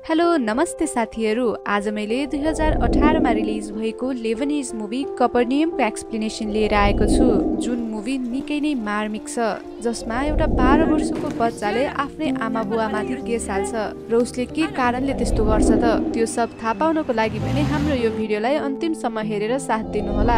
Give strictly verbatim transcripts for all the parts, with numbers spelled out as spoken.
Hello नमस्ते साथीहरू। आज मैले दुई हजार अठार मा रिलिज भएको लेबनिज मुभी कपर्नियमको एक्सप्लेनेसन लिएर आएको छु, जुन मुभी निकै नै मार्मिक छ, जसमा एउटा बाह्र वर्षको बच्चाले आफ्नै आमा बुवामाथि केस हाल्छ र उसले के कारणले त्यस्तो गर्छ त त्यो सब थाहा पाउनको लागि भने हाम्रो यो भिडियोलाई अन्तिमसम्म हेरेर साथ दिनुहोला।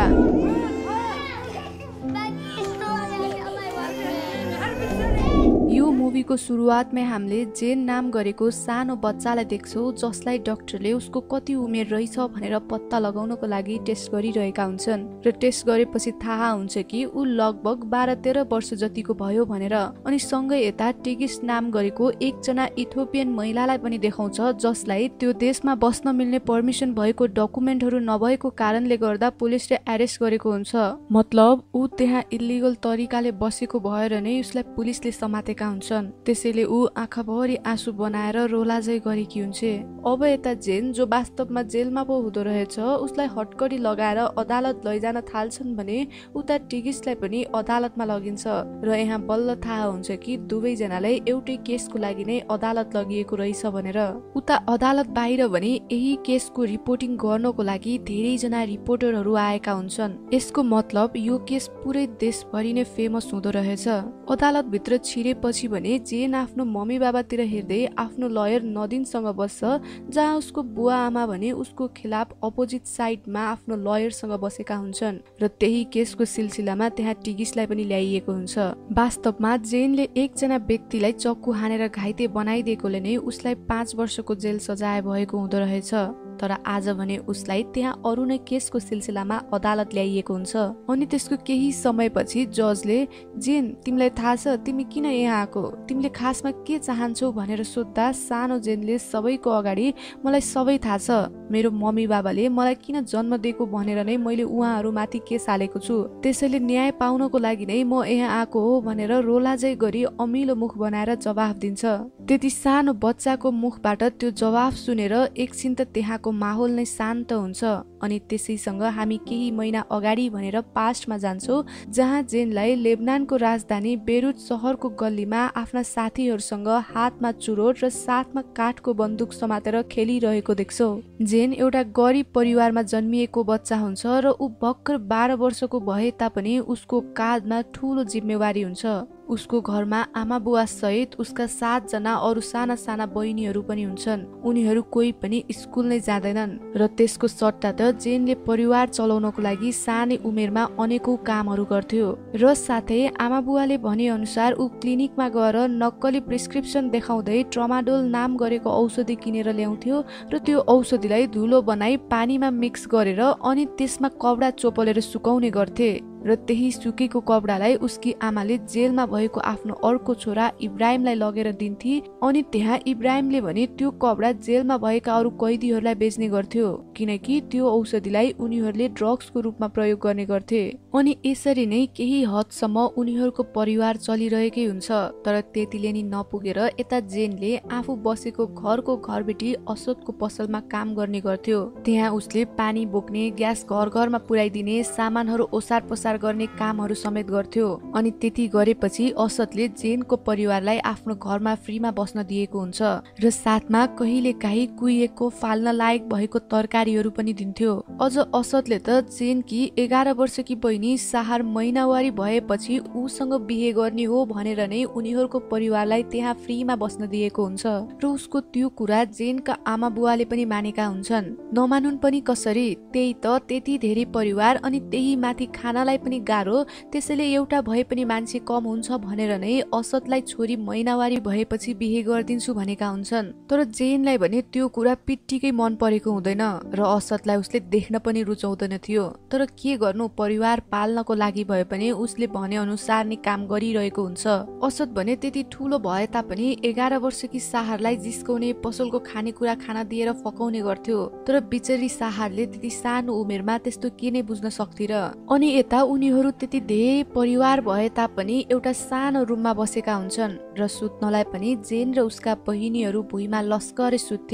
यो मुभीको सुरुवातमै हामीले जेन नाम गरेको सानो बच्चालाई देख्छौं, जसलाई डाक्टरले उसको कति उमेर रहेछ भनेर पत्ता लगाउनको लागि टेस्ट गरिरहेका हुन्छन् र टेस्ट गरेपछि थाहा हुन्छ कि ऊ लगभग बाह्र तेह्र वर्ष जतिको भयो भनेर। अनि सँगै यता टिगिस नाम गरेको एकजना इथियोपियन महिलालाई पनि देखाउँछ, जसलाई त्यो देशमा बस्न मिल्ने पर्मिसन भएको डकुमेन्टहरू नभएको कारणले गर्दा पुलिसले एरेस्ट गरेको हुन्छ। मतलब ऊ त्यहाँ इलिगल तरिकाले बसेको भएर नै उसलाई पुलिसले समातेका हुन्छन्। त्यसैले ऊ आँखाभरि आँसु बनाएर रोलाजै गरेकी हुन्छ। अब यता जेन, जो वास्तवमा जेलमा पो हुँदो रहेछ, उसलाई हटकडी लगाएर अदालत लैजान थाल्छन् भने उता टिगिसलाई पनि अदालतमा लगिन्छ र यहाँ बल्ल थाहा हुन्छ कि दुवैजनालाई एउटै केसको लागि नै अदालत लगिएको रहेछ भनेर। उता अदालत बाहिर भने यही केसको रिपोर्टिङ गर्नको लागि धेरैजना रिपोर्टरहरू आएका हुन्छन्। यसको मतलब यो केस पुरै देशभरि नै फेमस हुँदो रहेछ। अदालत भित्र छिरेपछि भने जेन आफ्नो मम्मी बाबातिर हेर्दै आफ्नो लयर नदिनसँग बस्छ, जहाँ उसको बुवा आमा भने उसको खिलाफ अपोजिट साइडमा आफ्नो लयरसँग बसेका हुन्छन् र त्यही केसको सिलसिलामा त्यहाँ टिगिसलाई पनि ल्याइएको हुन्छ। वास्तवमा जेनले एकजना व्यक्तिलाई चक्कु हानेर घाइते बनाइदिएकोले नै उसलाई पाँच वर्षको जेल सजाय भएको हुँदो रहेछ, तर आज भने उसलाई त्यहाँ अरू नै केसको सिलसिलामा अदालत ल्याइएको हुन्छ। अनि त्यसको केही समयपछि जजले जेन, तिमीलाई थाहा छ तिमी किन यहाँ आएको, तिमीले खासमा के चाहन्छौ भनेर सोध्दा सानो जेनले सबैको अगाडि मलाई सबै थाहा छ, मेरो मम्मी बाबाले मलाई किन जन्म दिएको भनेर नै मैले उहाँहरूमाथि केस हालेको छु, त्यसैले न्याय पाउनको लागि नै म यहाँ आएको हो भनेर रोलाजै गरी अमिलो मुख बनाएर जवाफ दिन्छ। त्यति सानो बच्चाको मुखबाट त्यो जवाफ सुनेर एकछिन त त्यहाँको माहौल नै शान्त हुन्छ। अनि त्यसैसँग हामी केही महिना अगाडि भनेर पास्टमा जान्छौँ, जहाँ जेनलाई लेबनानको राजधानी बेरुट सहरको गल्लीमा आफ्ना साथीहरूसँग हातमा चुरोट र साथमा काठको बन्दुक समातेर खेलिरहेको देख्छौँ। जेन एउटा गरिब परिवारमा जन्मिएको बच्चा हुन्छ र ऊ भर्खर बाह्र वर्षको भए तापनि उसको काँधमा ठुलो जिम्मेवारी हुन्छ। उसको घरमा आमा बुवा सहित उसका सातजना अरू साना साना बहिनीहरू पनि हुन्छन्। उनीहरू कोही पनि स्कुल नै जाँदैनन् र त्यसको सट्टा त जेनले परिवार चलाउनको लागि सानै उमेरमा अनेकौं कामहरू गर्थ्यो र साथै आमा बुवाले भने अनुसार ऊ क्लिनिकमा गएर नक्कली प्रिस्क्रिप्सन देखाउँदै ट्रमाडोल नाम गरेको औषधि किनेर ल्याउँथ्यो र त्यो औषधिलाई धुलो बनाई पानीमा मिक्स गरेर अनि त्यसमा कपडा चोपलेर सुकाउने गर्थे र त्यही सुकेको कपडालाई उसकी आमाले जेलमा भएको आफ्नो अर्को छोरा इब्राहिमलाई लगेर दिन्थे। अनि त्यहाँ इब्राहिमले भने त्यो कपडा जेलमा भएका अरू कैदीहरूलाई बेच्ने गर्थ्यो, किनकि त्यो औषधिलाई उनीहरूले ड्रग्सको रूपमा प्रयोग गर्ने गर्थे। अनि यसरी नै केही हदसम्म उनीहरूको परिवार चलिरहेकै हुन्छ। तर त्यतिले नि नपुगेर यता जेनले आफू बसेको घरको घरबेटी असोदको पसलमा काम गर्ने गर्थ्यो। त्यहाँ उसले पानी बोक्ने, ग्यास घर घरमा पुर्याइदिने, सामानहरू ओसार पसार गर्ने कामहरू समेत गर्थ्यो। अनि त्यति गरेपछि असदले जेनको परिवारलाई आफ्नो घरमा फ्रीमा बस्न दिएको हुन्छ र साथमा कहिले काहीँ कुहिएको फाल्न लायक भएको तरकारीहरू पनि दिन्थ्यो। अझ असदले त जेन कि एघार वर्षकी बहिनी साहार महिनावारी भएपछि उसँग बिहे गर्ने हो भनेर नै उनीहरूको परिवारलाई त्यहाँ फ्रीमा बस्न दिएको हुन्छ र उसको त्यो कुरा जेनका आमा बुवाले पनि मानेका हुन्छन्। नमानुन् पनि कसरी, त्यही त त्यति धेरै परिवार अनि त्यही माथि खानालाई पनि गाह्रो, त्यसैले एउटा भए पनि मान्छे कम हुन्छ भनेर नै असदलाई छोरी महिनावारी भएपछि बिहे गरिदिन्छु भनेका हुन्छन्। तर जेनलाई भने त्यो कुरा पिट्टिकै मन परेको हुँदैन र असदलाई उसले देख्न पनि रुचाउँदैन थियो। तर के गर्नु, परिवार पाल्नको लागि भए पनि उसले भने अनुसार नै काम गरिरहेको हुन्छ। असद भने त्यति ठुलो भए तापनि एघार वर्षकी साहारलाई जिस्काउने, पसलको खानेकुरा खाना दिएर फकाउने गर्थ्यो। तर बिचरी साहारले त्यति सानो उमेरमा त्यस्तो के नै बुझ्न सक्थे र। अनि यता उनीहरू त्यति धेरै परिवार भए तापनि एउटा सानो रुममा बसेका हुन्छन् र सुत्नलाई पनि जेन र उसका बहिनीहरू भुइँमा लस्करे सुत्थे।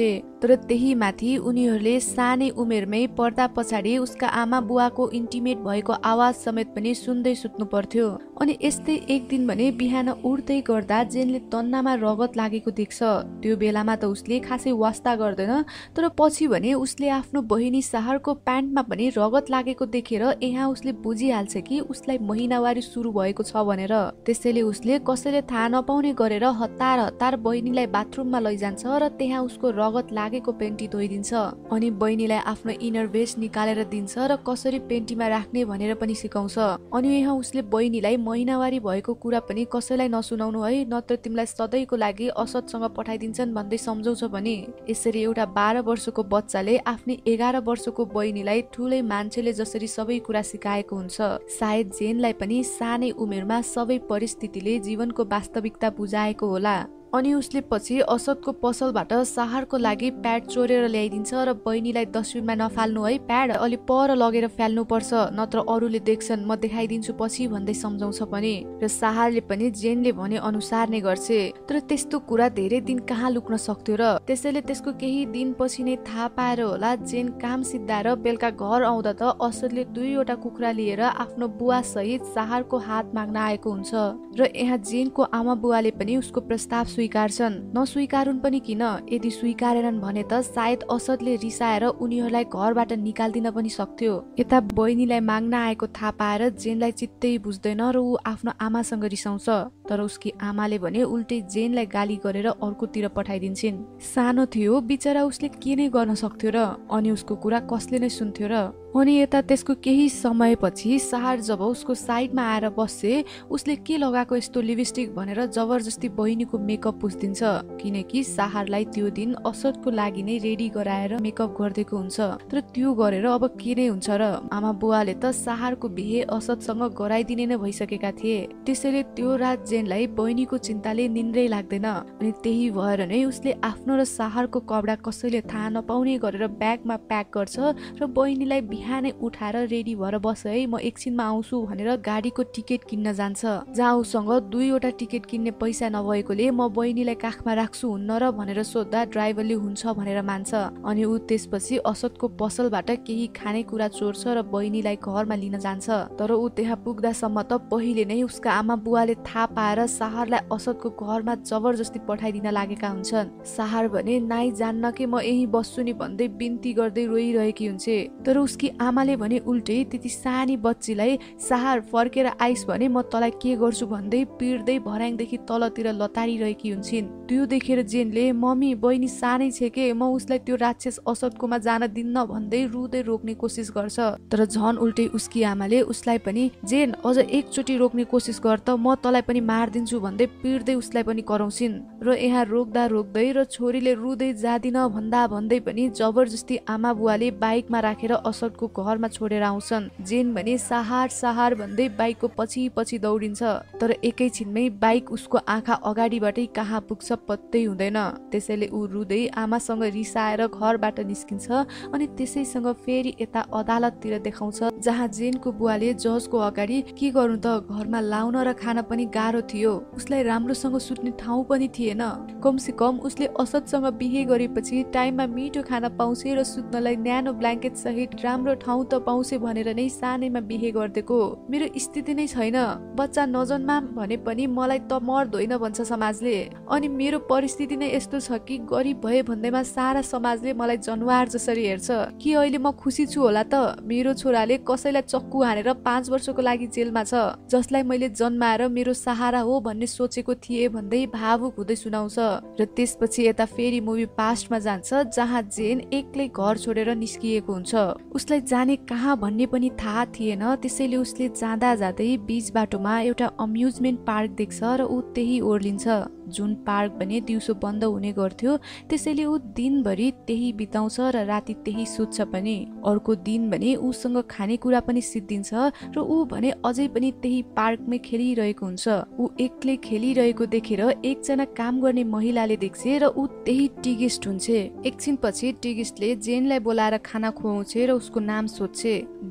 तर त्यही माथि उनीहरूले सानै उमेरमै पर्दा पछाडि उसका आमा बुवाको इन्टिमेट भएको आवाज समेत पनि सुन्दै सुत्नु पर्थ्यो। अनि यस्तै एक दिन भने बिहान उठ्दै गर्दा जेनले तन्नामा रगत लागेको देख्छ। त्यो बेलामा त उसले खासै वास्ता गर्दैन, तर पछि भने उसले आफ्नो बहिनी साहरको प्यान्टमा पनि रगत लागेको देखेर यहाँ उसले बुझिहाल्छ कि उसलाई महिनावारी सुरु भएको छ भनेर। त्यसैले उसले कसैले थाहा नपाउने गरेर हतार हतार बहिनीलाई बाथरुममा लैजान्छ र त्यहाँ उसको रगत लागेको पेन्टी धोइदिन्छ। अनि बहिनीलाई आफ्नो इनर वेस्ट निकालेर दिन्छ र कसरी पेन्टीमा राख्ने भनेर पनि सिकाउँछ। अनि यहाँ उसले बहिनीलाई महिनावारी भएको कुरा पनि कसैलाई नसुनाउनु है, नत्र तिमीलाई सधैँको लागि असतसँग पठाइदिन्छन् भन्दै सम्झाउँछ पनि। यसरी एउटा बाह्र वर्षको बच्चाले आफ्नै एघार वर्षको बहिनीलाई ठुलै मान्छेले जसरी सबै कुरा सिकाएको हुन्छ। सायद जेनलाई पनि सानै उमेरमा सबै परिस्थितिले जीवनको वास्तविकता बुझाएको होला। अनि उसले पछि असतको पसलबाट साहरको लागि प्याड चोरेर ल्याइदिन्छ र बहिनीलाई डस्टबिनमा नफाल्नु है, प्याड अलि पर लगेर फाल्नु पर्छ, नत्र अरूले देख्छन्, म देखाइदिन्छु पछि भन्दै सम्झाउँछ पनि। र साहरले पनि जेनले भने अनुसार नै गर्छ। तर त्यस्तो कुरा धेरै दिन कहाँ लुक्न सक्थ्यो र। त्यसैले त्यसको केही दिनपछि नै थाहा पाएर होला जेन काम सिद्धाएर बेलुका घर आउँदा त असतले दुईवटा कुखुरा लिएर आफ्नो बुवा सहित साहरको हात माग्न आएको हुन्छ। र यहाँ जेनको आमा बुवाले पनि उसको प्रस्ताव स्वीकार्छन्। नस्वीकारुन् पनि किन, यदि स्वीकारेनन् भने त सायद असदले रिसाएर उनीहरूलाई घरबाट निकाल्दिन पनि सक्थ्यो। यता बहिनीलाई माग्न आएको थाहा पाएर जेनलाई चित्तै बुझ्दैन र ऊ आफ्नो आमासँग रिसाउँछ। तर उसकी आमाले भने उल्टै जेनलाई गाली गरेर अर्कोतिर पठाइदिन्छन्। सानो थियो बिचरा, उसले के नै गर्न सक्थ्यो र। अनि उसको कुरा कसले नै सुन्थ्यो र। अनि यता त्यसको केही समयपछि साहर जब उसको साइडमा आएर बस्छे, उसले के लगाएको यस्तो लिपस्टिक भनेर जबरजस्ती बहिनीको मेकअप पुछिदिन्छ। किनकि साहरलाई त्यो दिन असदको लागि नै रेडी गराएर मेकअप गरिदिएको हुन्छ। तर त्यो गरेर अब के नै हुन्छ र। आमा बुवाले त साहरको बिहे असदसँग गराइदिने नै भइसकेका थिए। त्यसैले त्यो रात जेनलाई बहिनीको चिन्ताले निन्द्रै लाग्दैन। अनि त्यही भएर नै उसले आफ्नो र साहरको कपडा कसैले थाहा नपाउने गरेर ब्यागमा प्याक गर्छ र बहिनीलाई बिहानै उठाएर रेडी भएर बस है, म एकछिनमा आउँछु भनेर गाडीको टिकट किन्न जान्छ। जहाँ उसँग दुईवटा टिकट किन्ने पैसा नभएकोले म बहिनीलाई काखमा राख्छु हुन्न र भनेर सोद्धा ड्राइभरले हुन्छ भनेर मान्छ। अनि ऊ त्यसपछि असदको पसलबाट केही खानेकुरा चोर्छ र बहिनीलाई घरमा लिन जान्छ। तर ऊ त्यहाँ पुग्दासम्म त पहिले नै उसका आमा बुवाले थाहा पाएर साहरलाई असदको घरमा जबरजस्ती पठाइदिन लागेका हुन्छन्। साहर भने नाइ जान्न कि म यही बस्छु नि भन्दै बिन्ती गर्दै रोइरहेकी हुन्छ। तर उसकी आमाले भने उल्टै त्यति सानी बच्चीलाई साहर फर्केर आइस भने म तँलाई के गर्छु भन्दै पिर्दै भर्याङदेखि तलतिर लतारिरहेकी हुन्छन्। त्यो देखेर जेनले मम्मी बहिनी सानै छ के, म उसलाई त्यो राक्षस असदकोमा जान दिन्न भन्दै रुँदै रोक्ने कोसिस गर्छ। तर झन उल्टै उसकी आमाले उसलाई पनि जेन अझ एकचोटि रोक्ने कोसिस गर त म तँलाई पनि मारिदिन्छु भन्दै पिर्दै उसलाई पनि कराउँछिन्। र यहाँ रोक्दा रोक्दै र छोरीले रुँदै जादिन भन्दा भन्दै पनि जबरजस्ती आमा बुवाले बाइकमा राखेर असदको घरमा छोडेर आउँछन्। जेन भने साहर साहर भन्दै बाइकको पछि पछि दौडिन्छ। तर एकैछिनमै बाइक उसको आँखा अगाडिबाटै कहाँ पुग्छ पत्तै हुँदैन। त्यसैले ऊ रुँदै आमासँग रिसाएर घरबाट निस्किन्छ। अनि त्यसैसँग फेरि यता अदालततिर देखाउँछ, जहाँ जेनको बुवाले जजको अगाडि के गर्नु त, घरमा लाउन र खान पनि गाह्रो थियो, उसलाई राम्रोसँग सुत्ने ठाउँ पनि थिएन, कमसे कम उसले असदसँग बिहे गरेपछि टाइममा मिठो खाना पाउँछ र सुत्नलाई न्यानो ब्ल्याङ्केट सहित राम्रो ठाउँ त पाउँछ भनेर नै सानैमा बिहे गरिदिएको। मेरो स्थिति नै छैन, बच्चा नजन्मा भने पनि मलाई त मर्द होइन भन्छ समाजले। अनि मेरो परिस्थिति नै यस्तो छ कि गरिब भए भन्दैमा सारा समाजले मलाई जनावर जसरी हेर्छ। कि अहिले म खुसी छु होला त? मेरो छोराले कसैलाई चक्कु हानेर पाँच वर्षको लागि जेलमा छ, जसलाई मैले जन्माएर मेरो सहारा हो भन्ने सोचेको थिएँ भन्दै भावुक हुँदै सुनाउँछ। र त्यसपछि यता फेरि मुभी पास्टमा जान्छ, जहाँ जेन एक्लै घर छोडेर निस्किएको हुन्छ। उसलाई जाने कहाँ भन्ने पनि थाहा थिएन। त्यसैले उसले जाँदा जाँदै बीच बाटोमा एउटा अम्युजमेन्ट पार्क देख्छ र ऊ त्यही ओर्लिन्छ, जुन पार्क भने दिउँसो बन्द हुने गर्थ्यो। त्यसैले ऊ दिनभरि त्यही बिताउँछ र राति त्यही सुत्छ पनि। अर्को दिन भने उसँग खानेकुरा पनि सिद्धिन्छ र ऊ भने अझै पनि त्यही पार्कमै खेलिरहेको हुन्छ। ऊ एक्लै खेलिरहेको देखेर एकजना काम गर्ने महिलाले देख्छ र ऊ त्यही टिगेस्ट हुन्छ। एकछिनपछि टिगेस्टले जेनलाई बोलाएर खाना खुवाउँछ र उसको नाम सोध्छ।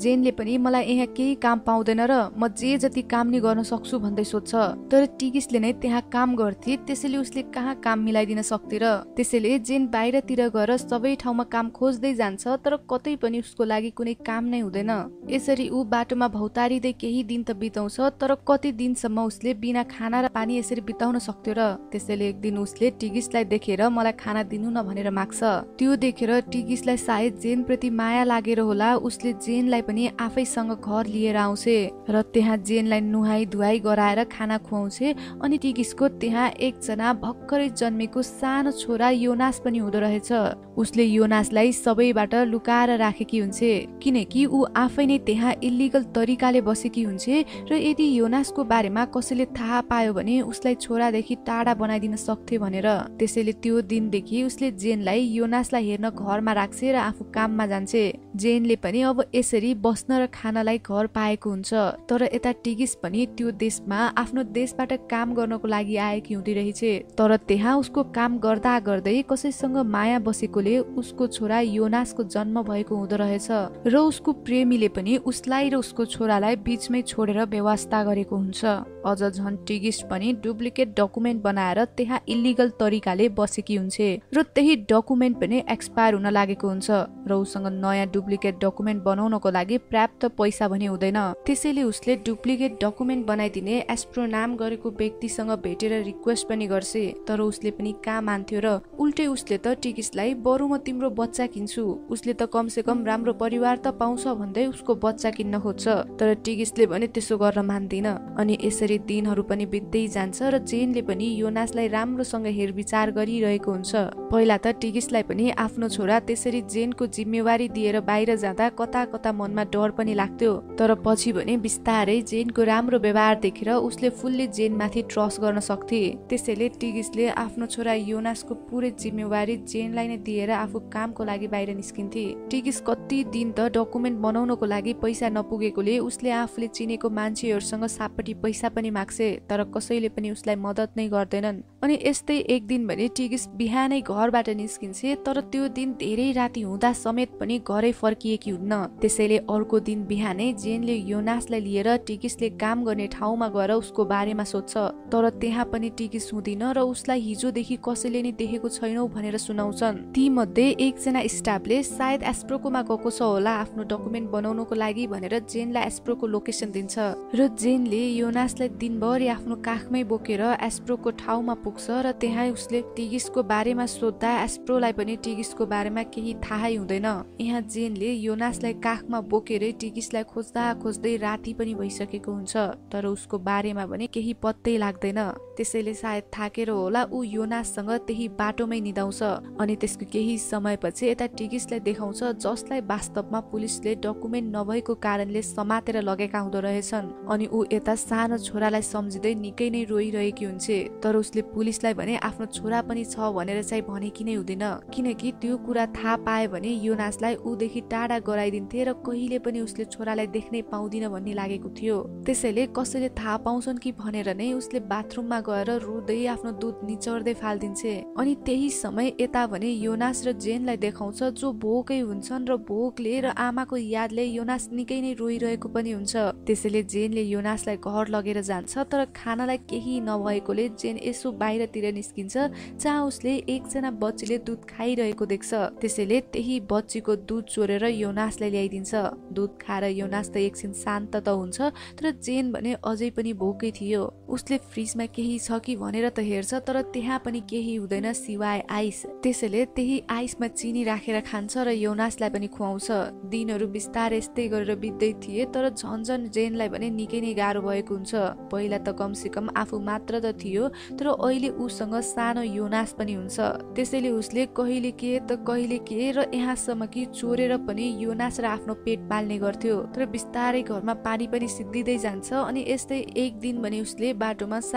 जेनले पनि मलाई यहाँ केही काम पाउँदैन र म जे जति काम नि गर्न सक्छु भन्दै सोध्छ। तर टिगिसले नै त्यहाँ काम गर्थे, त्यसैले उसले कहाँ काम मिलाइदिन सक्थे र। त्यसैले जेन बाहिरतिर गएर सबै ठाउँमा काम खोज्दै जान्छ, तर कतै पनि उसको लागि कुनै काम नै हुँदैन। यसरी ऊ बाटोमा भौतारिँदै केही दिन त बिताउँछ, तर कति दिनसम्म उसले बिना खाना र पानी यसरी बिताउन सक्थ्यो र। त्यसैले एक दिन उसले टिगिसलाई देखेर मलाई खाना दिनु न भनेर माग्छ। त्यो देखेर टिगिसलाई सायद जेन प्रति माया लागेर होला, उसले जेनलाई पनि आफैसँग घर लिएर आउँछ र त्यहाँ जेनलाई नुहाई धुवाई गराएर खाना खुवाउँछ। अनि टिगिसको त्यहाँ एकजना भर्खरै जन्मेको सानो छोरा योनास पनि हुँदो रहेछ। उसले योनासलाई सबैबाट लुकाएर राखेकी हुन्छ, किनकि ऊ आफै नै त्यहाँ इलिगल तरिकाले बसेकी हुन्छ र यदि योनासको बारेमा कसैले थाहा पायो भने उसलाई छोरादेखि टाढा बनाइदिन सक्थे भनेर। त्यसैले त्यो दिनदेखि उसले जेनलाई योनासलाई हेर्न घरमा राख्छ र आफू काममा जान्छ। जेनले पनि अब यसरी बस्न र खानलाई घर पाएको हुन्छ। तर यता टिगिस पनि त्यो देशमा आफ्नो देशबाट काम गर्नको लागि आएकी हुँदै रहेछ। तर त्यहाँ उसको काम गर्दा गर्दै कसैसँग माया बसेकोले उसको छोरा योनासको जन्म भएको हुँदो रहेछ र उसको प्रेमीले पनि उसलाई र उसको छोरालाई बीचमै छोडेर व्यवस्था गरेको हुन्छ। अझ झन् टिगिस पनि डुप्लिकेट डकुमेन्ट बनाएर त्यहाँ इलिगल तरिकाले बसेकी हुन्छ र त्यही डकुमेन्ट पनि एक्सपायर हुन लागेको हुन्छ र उसँग नयाँ डुप्लिकेट डकुमेन्ट बनाउनको लागि पर्याप्त पैसा पनि हुँदैन। त्यसैले उसले डुप्लिकेट डकुमेन्ट बनाइदिने एस्प्रो नाम गरेको व्यक्तिसँग भेटेर रिक्वेस्ट पनि गर्छ, तर उसले पनि कहाँ मान्थ्यो र। उल्टै उसले त टिगिसलाई बरु म तिम्रो बच्चा किन्छु, उसले त कमसे कम राम्रो परिवार त पाउँछ भन्दै उसको बच्चा किन्न खोज्छ। तर टिगिसले भने त्यसो गर्न मान्दिन। अनि यसरी दिनहरू पनि बित्दै जान्छ र जेनले पनि योनासलाई राम्रोसँग हेरविचार गरिरहेको हुन्छ। पहिला त टिगिसलाई पनि आफ्नो छोरा त्यसरी जेनको जिम्मेवारी दिएर बाहिर जाँदा कता कता मनमा डर पनि लाग्थ्यो। तर पछि भने बिस्तारै जेनको राम्रो व्यवहार देखेर उसले फुल्ली जेनमाथि ट्रस्ट गर्न सक्थे। त्यसैले टिगिसले आफ्नो छोरा योनासको पुरै जिम्मेवारी जेनलाई नै दिएर आफू कामको लागि बाहिर निस्किन्थे। टिगिस कति दिन त डकुमेन्ट बनाउनको लागि पैसा नपुगेकोले उसले आफूले चिनेको मान्छेहरूसँग सापटी पैसा पनि माग्छ, तर कसैले पनि उसलाई मद्दत नै गर्दैनन्। अनि यस्तै एक दिन भने टिगिस बिहानै घरबाट निस्किन्छ, तर त्यो दिन धेरै राति हुँदा समेत पनि घरै फर्किएकी हुन्न। त्यसैले अर्को दिन बिहानै जेनले योनासलाई लिएर टिगिसले काम गर्ने ठाउँमा गएर उसको बारेमा सोध्छ, तर त्यहाँ पनि टिगिस हुँदिन र उसलाई हिजोदेखि कसैले नै देखेको छैनौ भनेर सुनाउँछन्। ती मध्ये एकजना स्टाफले सायद एस्प्रोकोमा गएको छ होला आफ्नो डकुमेन्ट बनाउनको लागि भनेर जेनलाई एस्प्रोको लोकेसन दिन्छ र जेनले योनासलाई दिनभरि आफ्नो काखमै बोकेर एस्प्रोको ठाउँमा पुग्छ र त्यहाँ उसले टिगिसको बारेमा सोध्दा एस्प्रोलाई पनि टिगिसको बारेमा केही थाहै हुँदैन। यहाँ जेनले योनासलाई काखमा बोकेरै टिगिसलाई खोज्दा खोज्दै राति पनि भइसकेको हुन्छ, तर उसको बारेमा पनि केही पत्तै लाग्दैन। त्यसैले सायद थाकेर होला ऊ योनाससँग त्यही बाटोमै निदाउँछ। अनि त्यसको केही समयपछि यता टिगिसलाई देखाउँछ, जसलाई वास्तवमा पुलिसले डकुमेन्ट नभएको कारणले समातेर लगेका हुँदो रहेछन्। अनि ऊ यता सानो छोरालाई सम्झिँदै निकै नै रोइरहेकी हुन्छ। तर उसले पुलिसलाई भने आफ्नो छोरा पनि छ भनेर चाहिँ भनेकी नै हुँदैन, किनकि त्यो कुरा थाहा पायो भने योनासलाई ऊदेखि टाढा गराइदिन्थे र कहिले पनि उसले छोरालाई देख्नै पाउँदिन भन्ने लागेको थियो। त्यसैले कसैले थाहा पाउँछन् कि भनेर नै उसले बाथरुममा गएर रुँदै आफ्नो दुध निचोर्दै फाल्दिन्छ। अनि त्यही समय यता भने योनास र जेनलाई देखाउँछ, जो भोकै हुन्छन् र भोकले र आमाको यादले योनास निकै नै रोइरहेको पनि हुन्छ। त्यसैले जेनले योनासलाई घर लगेर जान्छ, तर खानालाई केही नभएकोले जेन यसो बाहिरतिर निस्किन्छ, जहाँ उसले एकजना बच्चीले दुध खाइरहेको देख्छ। त्यसैले त्यही बच्चीको दुध चोरेर योनासलाई ल्याइदिन्छ। दुध खाएर योनास त एकछिन शान्त त हुन्छ, तर जेन भने अझै पनि भोकै थियो। उसले फ्रिजमा केही छ कि भनेर त हेर्छ, तर त्यहाँ पनि केही हुँदैन सिवाय आइस। त्यसैले त्यही आइसमा चिनी राखेर खान्छ र योनासलाई पनि खुवाउँछ। दिनहरू बिस्तारै यस्तै गरेर बित्दै थिए, तर झन्झन जेनलाई भने निकै नै गाह्रो भएको हुन्छ। पहिला त कमसे कम आफू मात्र त थियो, तर अहिले उसँग सानो योनास पनि हुन्छ। त्यसैले उसले कहिले के त कहिले के र यहाँसम्म कि चोरेर पनि योनास र आफ्नो पेट पाल्ने गर्थ्यो। तर बिस्तारै घरमा पानी पनि सिद्धिँदै जान्छ। अनि यस्तै एक दिन भने उसले बाटोमा सानो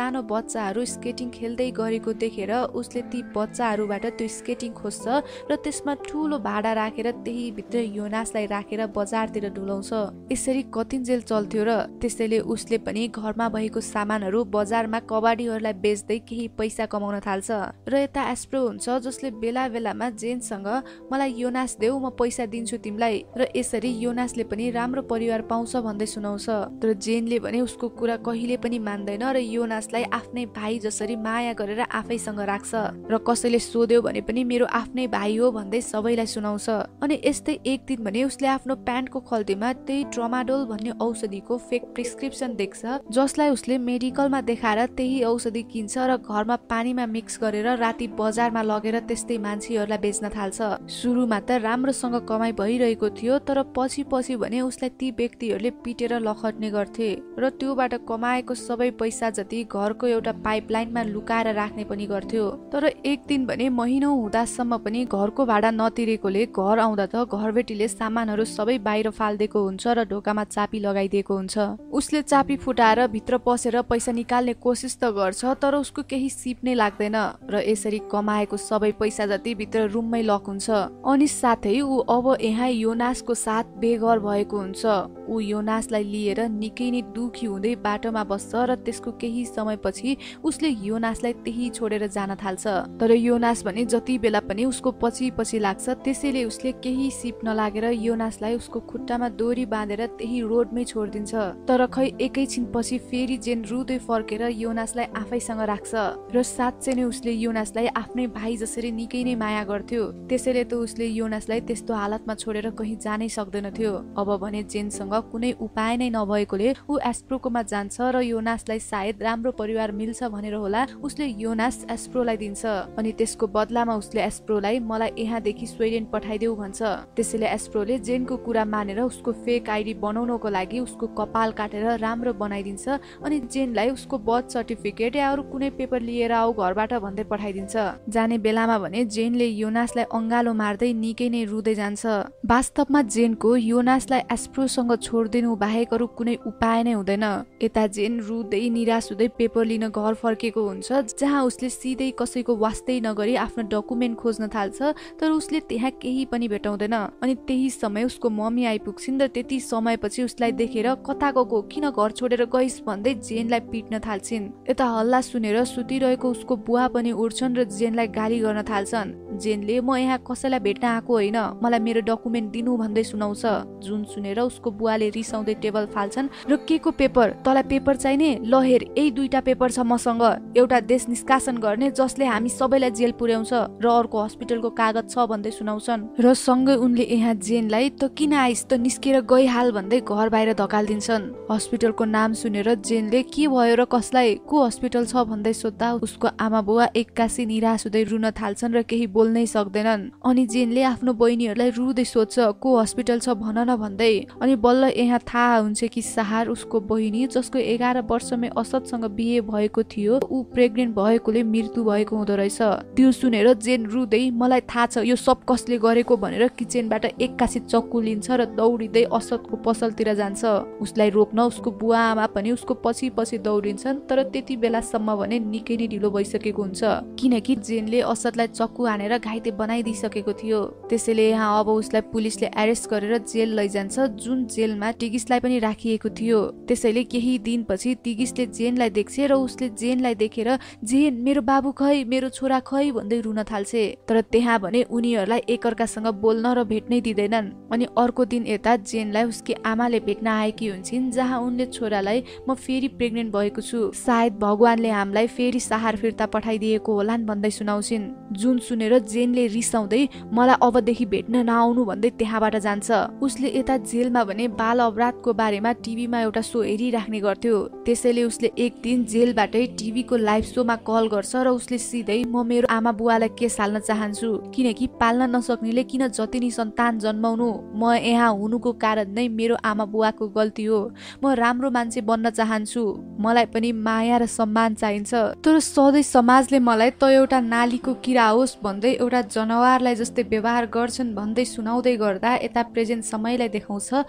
बच्चाहरू स्केटिङ खेल्दै गरेको देखेर उसले ती बच्चाहरूबाट त्यो स्केटिङ खोज्छ र त्यसमा ठुलो भाडा राखेर त्यही भित्र योनासलाई राखेर बजारतिर ढुलाउँछ। यसरी कतिन्जेल चल्थ्यो र त्यसैले उसले पनि घरमा भएको सामानहरू बजारमा कबाडीहरूलाई बेच्दै केही पैसा कमाउन थाल्छ। र यता एस्प्रो हुन्छ जसले बेला बेलामा जेनसँग मलाई योनास देऊ म पैसा दिन्छु तिमीलाई, र यसरी योनासले पनि राम्रो परिवार पाउँछ भन्दै सुनाउँछ। तर जेनले भने उसको कुरा कहिले पनि मान्दैन र योनासलाई आफ्नै भाइ जसरी माया गरेर आफैसँग राख्छ र कसैले सोध्यो भने पनि मेरो आफ्नै भाइ हो भन्दै सबैलाई सुनाउँछ। अनि यस्तै एक दिन भने उसले आफ्नो प्यान्टको खल्तीमा त्यही ट्रमाडोल भन्ने औषधिको फेक प्रिस्क्रिप्सन देख्छ, जसलाई उसले मेडिकलमा देखाएर त्यही औषधि किन्छ र घरमा पानीमा मिक्स गरेर राति बजारमा लगेर त्यस्तै मान्छेहरूलाई बेच्न थाल्छ। सुरुमा त राम्रोसँग कमाइ भइरहेको थियो, तर पछि पछि भने उसलाई ती व्यक्तिहरूले पिटेर लखट्ने गर्थे र त्योबाट कमाएको सबै पैसा जति घरको एउटा पाइपलाइनमा लुकाएर राख्ने पनि गर्थ्यो। तर एक दिन भने महिनौ हुँदासम्म पनि घरको भाडा नतिरेकोले घर आउँदा त घरबेटीले सामानहरू सबै बाहिर फालिदिएको हुन्छ र ढोकामा चाबी लगाइदिएको हुन्छ। उसले चाबी फुटाएर भित्र पसेर पैसा निकाल्ने कोसिस त गर्छ, तर उसको केही सिप नै लाग्दैन र यसरी कमाएको सबै पैसा जति भित्र रुममै लक हुन्छ। अनि साथै ऊ अब यहाँ योनासको साथ बेघर भएको हुन्छ। ऊ योनासलाई लिएर निकै नै दुखी हुँदै बाटोमा बस्छ र त्यसको केही समयपछि उसले योनासलाई त्यही छोडेर जान थाल्छ। तर योनास भने जति बेला पनि उसको पछि पछि लाग्छ, त्यसैले उसले केही सिप नलागेर योनासलाई उसको खुट्टामा डोरी बाँधेर त्यही रोडमै छोडिदिन्छ। तर खै एकैछिन पछि फेरि जेन रुँदै फर्केर योनासलाई आफैसँग राख्छ र साँच्चै नै उसले योनासलाई आफ्नै भाइ जसरी निकै नै माया गर्थ्यो। त्यसैले त उसले योनासलाई त्यस्तो हालतमा छोडेर कहीँ जानै सक्दैन थियो। अब भने जेनसँग कुनै उपाय नै नभएकोले ऊ एस्प्रोकोमा जान्छ र योनासलाई सायद राम्रो परिवार मिल्छ भनेर होला उसले योनास एस्प्रोलाई दिन्छ। अनि त्यसको बदलामा उसले एस्प्रोलाई मलाई यहाँदेखि स्विडेन पठाइदेऊ भन्छ। त्यसैले एस्प्रोले जेनको कुरा मानेर उसको फेक आइडी बनाउनको लागि उसको कपाल काटेर राम्रो बनाइदिन्छ अनि जेनलाई उसको बर्थ सर्टिफिकेट या अरू कुनै पेपर लिएर आऊ घरबाट भन्दै पठाइदिन्छ। जाने बेलामा भने जेनले योनासलाई अङ्गालो मार्दै निकै नै रुँदै जान्छ। वास्तवमा जेनको योनासलाई एस्प्रोसँग छोडिदिनु बाहेक अरू कुनै उपाय नै हुँदैन। यता जेन रुँदै निराश हुँदै पेपर लिन घर फर्केको हुन्छ, जहाँ उसले सिधै कसैको वास्तै नगरी आफ्नो डकुमेन्ट खोज्न थाल्छ, तर उसले त्यहाँ केही पनि भेटाउँदैन। अनि त्यही समय उसको मम्मी आइपुग्छिन् र त्यति समयपछि उसलाई देखेर कता गएको, किन घर छोडेर गइस् भन्दै जेनलाई पिट्न थाल्छिन्। यता हल्ला सुनेर सुतिरहेको उसको बुवा पनि उठ्छन् र जेनलाई गाली गर्न थाल्छन्। जेनले म यहाँ कसैलाई भेट्न आएको होइन, मलाई मेरो डकुमेन्ट दिनु भन्दै सुनाउँछ। जुन सुनेर उसको बुवाले रिसाउँदै टेबल फाल्छन् र के को पेपर, तँलाई पेपर चाहिने, ल हेर यही दुईटा पेपर छ मसँग, एउटा देश निष्कासन गर्ने जसले हामी सबैलाई जेल पुर्याउँछ र अर्को हस्पिटलको कागज छ भन्दै सुनाउँछन्। र सँगै उनले यहाँ जेनलाई त किन आइस त निस्केर गइहाल भन्दै घर बाहिर धकालिदिन्छन्। हस्पिटलको नाम सुनेर जेनले के भयो र कसलाई, को हस्पिटल छ भन्दै सोद्धा उसको आमा बुवा एक्कासी निराश हुँदै रुन थाल्छन् र केही बोल्नै सक्दैनन्। अनि जेनले आफ्नो बहिनीहरूलाई रुँदै सोध्छ को हस्पिटल छ भन न भन्दै। अनि बल्ल यहाँ थाहा हुन्छ कि सहार उसको बहिनी जसको एघार वर्षमै असदसँग बिहे भएको थियो, ऊ प्रेग्नेन्ट भएकोले मृत्यु भएको हुँदो रहेछ। त्यो सुनेर जेन रुँदै मलाई थाहा छ यो सब कसले गरेको भनेर किचनबाट एक्कासी चक्कु लिन्छ र दौडिँदै असदको पसलतिर जान्छ। उसलाई रोक्न उसको बुवा आमा पनि उसको पछि पछि दौडिन्छन्, तर त्यति बेलासम्म भने निकै नै ढिलो भइसकेको हुन्छ, किनकि जेनले असदलाई चक्कु हानेर घाइते बनाइदिइसकेको थियो। त्यसैले यहाँ अब उसलाई पुलिसले एरेस्ट गरेर जेल लैजान्छ, जुन जेलमा टिगिसलाई पनि राखिएको थियो। त्यसैले केही दिनपछि टिगिसले जेनलाई देख्छ र उसले जेनलाई देखेर जेन मेरो बाबु खै, मेरो छोरा खै भन्दै रुन थाल्छ। तर त्यहाँ भने उनीहरूलाई एकअर्कासँग बोल्न र भेट्नै दिँदैनन्। अनि अर्को दिन यता जेनलाई उसकी आमाले भेट्न आएकी हुन्छन्, जहाँ उनले छोरालाई म फेरि प्रेग्नेन्ट भएको छु, सायद भगवानले हामीलाई फेरि सहार फिर्ता पठाइदिएको होलान् भन्दै सुनाउँछिन्। जुन सुनेर जेनले रिसाउँदै मलाई अबदेखि भेट्न नआउनु भन्दै त्यहाँबाट जान्छ। उसले यता जेलमा भने बाल अपराधको बारेमा टिभीमा एउटा सो हेरिराख्ने गर्थ्यो। त्यसैले उसले एक दिन जेलबाटै टिभीको लाइभ सोमा कल गर्छ र उसले सिधै म मेरो आमा बुवालाई केस हाल्न चाहन्छु, किनकि पाल्न नसक्नेले किन जति नै सन्तान जन्माउनु, म यहाँ हुनुको कारण नै मेरो आमा बुवाको गल्ती हो, म राम्रो मान्छे बन्न चाहन्छु, मलाई पनि माया र सम्मान चाहिन्छ। तर सधैँ समाजले मलाई त एउटा नालीको किरा होस् भन्दै एउटा जनावरलाई जस्तै व्यवहार गर्छन् भन्दै सुनाउँदै गर्दा यता प्रेजेन्ट समयलाई देखाउँछ, जहाँ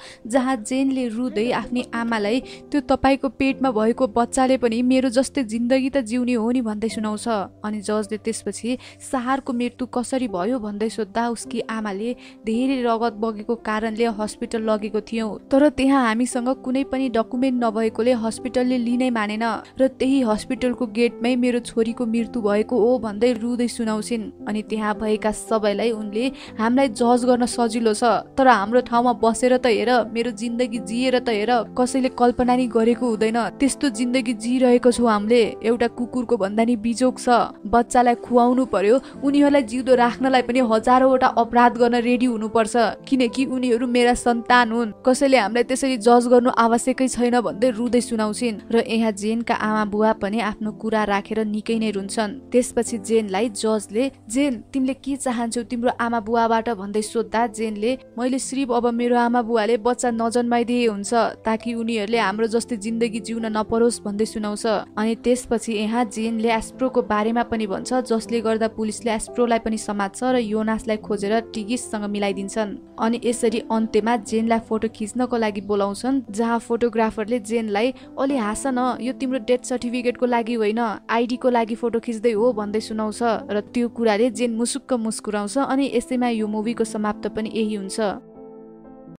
जहाँ जेनले रुँदै आफ्नी आमालाई त्यो तपाईको पेटमा भएको बच्चाले पनि मेरो जस्तै जिन्दगी त जिउने हो नि भन्दै सुनाउँछ। अनि जजले त्यसपछि सहारको मृत्यु कसरी भयो भन्दै सोद्धा उसकी आमाले धेरै रगत बगेको कारणले हस्पिटल लगेको थियौं, तर त्यहाँ हामीसँग कुनै पनि डकुमेन्ट नभएकोले हस्पिटलले लिनै मानेन र त्यही हस्पिटलको गेटमै मेरो छोरीको मृत्यु भएको हो भन्दै रुँदै सुनाउँछिन्। अनि त्यहाँ भएका सबैलाई उनले हामीलाई जज गर्न सजिलो छ, तर हाम्रो ठाउँमा बसेर त हेर, मेरो जिन्दगी जिएर त हेर, कसैले कल्पना नि गरेको हुँदैन त्यस्तो जिन्दगी जिरहेको छौ हामीले। एउटा कुकुरको भन्दा नि बिजोग छ। बच्चालाई खुवाउनु पर्यो, उनीहरूलाई जिउँदो राख्नलाई पनि हजारौंवटा अपराध गर्न रेडी हुनुपर्छ, किनकि उनीहरू मेरा सन्तान हुन्। कसैले हामीलाई त्यसरी जज गर्नु आवश्यकै छैन भन्दै रुँदै सुनाउँछिन्। र यहाँ जेनका आमा बुवा पनि आफ्नो कुरा राखेर निकै नै रुन्छन्। त्यसपछि जेनलाई जजले जेन तिमीले के चाहन्छौ तिम्रो आमा बुवाबाट भन्दै सोद्धा जेनले मैले सिर्फ अब मेरो आमा बुवाले बच्चा नजन्माइदिए हुन्छ ताकि उनीहरूले हाम्रो जस्तै जिन्दगी जिउन नपरोस् भन्दै सुनाउँछ। अनि त्यसपछि यहाँ जेनले एस्प्रोको बारेमा पनि भन्छ, जसले गर्दा पुलिसले एस्प्रोलाई पनि समात्छ र योनासलाई खोजेर टिगिससँग मिलाइदिन्छन्। अनि यसरी अन्त्यमा जेनलाई फोटो खिच्नको लागि बोलाउँछन्, जहाँ फोटोग्राफरले जेनलाई अलि हाँस न, यो तिम्रो डेथ सर्टिफिकेटको लागि होइन आइडी को लागि फोटो खिच्दै हो भन्दै सुनाउँछ र त्यो कुराले जेन मुसुक्क मुस्कुराउँछ। अनि यसैमा यो मुभीको समाप्त पनि यही हुन्छ।